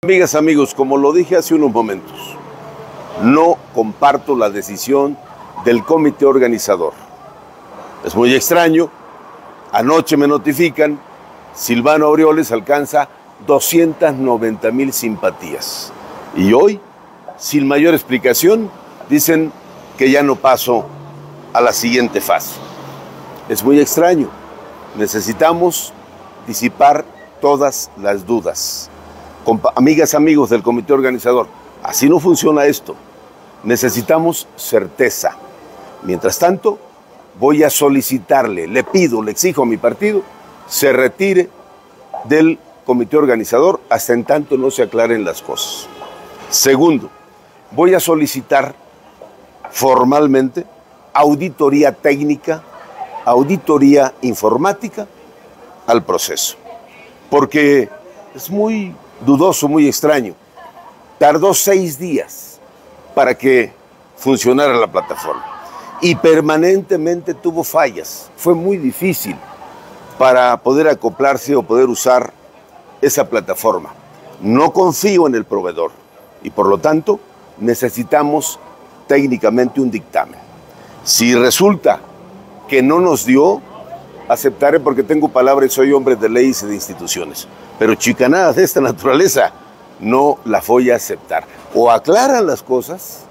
Amigas, amigos, como lo dije hace unos momentos, no comparto la decisión del comité organizador. Es muy extraño. Anoche me notifican, Silvano Aureoles alcanza 290,000 simpatías. Y hoy, sin mayor explicación, dicen que ya no paso a la siguiente fase. Es muy extraño. Necesitamos disipar todas las dudas. Amigas, amigos del comité organizador, así no funciona esto. Necesitamos certeza. Mientras tanto, voy a solicitarle, le pido, le exijo a mi partido, se retire del comité organizador hasta en tanto no se aclaren las cosas. Segundo, voy a solicitar formalmente auditoría técnica, auditoría informática al proceso, porque es muy dudoso, muy extraño. Tardó 6 días para que funcionara la plataforma y permanentemente tuvo fallas. Fue muy difícil para poder acoplarse o poder usar esa plataforma. No confío en el proveedor y por lo tanto necesitamos técnicamente un dictamen. Si resulta que no nos dio, aceptaré porque tengo palabra y soy hombre de leyes y de instituciones. Pero chicanadas de esta naturaleza no las voy a aceptar. O aclaran las cosas,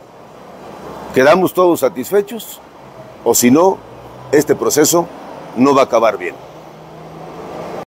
quedamos todos satisfechos, o si no, este proceso no va a acabar bien.